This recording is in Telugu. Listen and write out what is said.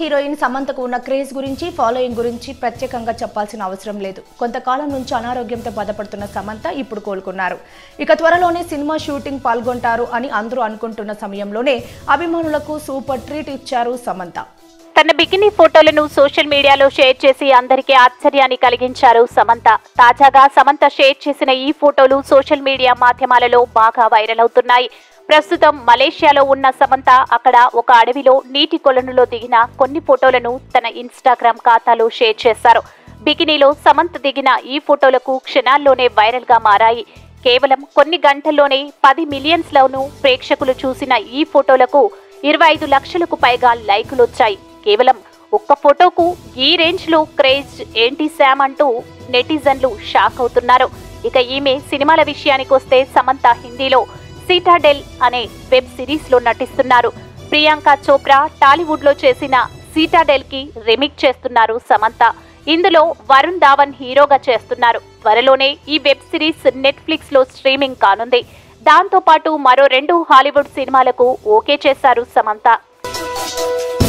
హీరోయిన్ సమంతకు ఉన్న క్రేజ్ గురించి ఫాలోయింగ్ గురించి ప్రత్యేకంగా చెప్పాల్సిన అవసరం లేదు. కొంతకాలం నుంచి అనారోగ్యంతో బాధపడుతున్న సమంత ఇప్పుడు కోలుకున్నారు. ఇక త్వరలోనే సినిమా షూటింగ్ పాల్గొంటారు అని అందరూ అనుకుంటున్న సమయంలోనే అభిమానులకు సూపర్ ట్రీట్ ఇచ్చారు సమంత. తన బికినీ ఫోటోలను సోషల్ మీడియాలో షేర్ చేసి అందరికీ ఆశ్చర్యాన్ని కలిగించారు సమంత. తాజాగా సమంత షేర్ చేసిన ఈ ఫోటోలు సోషల్ మీడియా మాధ్యమాలలో బాగా వైరల్ అవుతున్నాయి. ప్రస్తుతం మలేషియాలో ఉన్న సమంత అక్కడ ఒక అడవిలో నీటి కొలనులో దిగిన కొన్ని ఫోటోలను తన ఇన్స్టాగ్రామ్ ఖాతాలో షేర్ చేశారు. బికినీలో సమంత దిగిన ఈ ఫోటోలకు క్షణాల్లోనే వైరల్ గా మారాయి. కేవలం కొన్ని గంటల్లోనే 10 మిలియన్స్లోనూ ప్రేక్షకులు చూసిన ఈ ఫోటోలకు 25 లక్షలకు పైగా లైకులు వచ్చాయి. కేవలం ఒక్క ఫోటోకు ఈ రేంజ్ లో క్రేజ్ ఏంటి శామ్ అంటూ నెటిజన్లు షాక్ అవుతున్నారు. ఇక ఈమె సినిమాల విషయానికి వస్తే సమంత హిందీలో సిటాడెల్ అనే వెబ్ సిరీస్ లో నటిస్తున్నారు. ప్రియాంక చోప్రా టాలీవుడ్ లో చేసిన సిటాడెల్ కి రీమేక్ చేస్తున్నారు సమంత. ఇందులో వరుణ్ ధావన్ హీరోగా చేస్తున్నారు. త్వరలోనే ఈ వెబ్ సిరీస్ నెట్ఫ్లిక్స్ లో స్ట్రీమింగ్ కానుంది. దాంతో పాటు మరో 2 హాలీవుడ్ సినిమాలకు ఓకే చేశారు సమంత.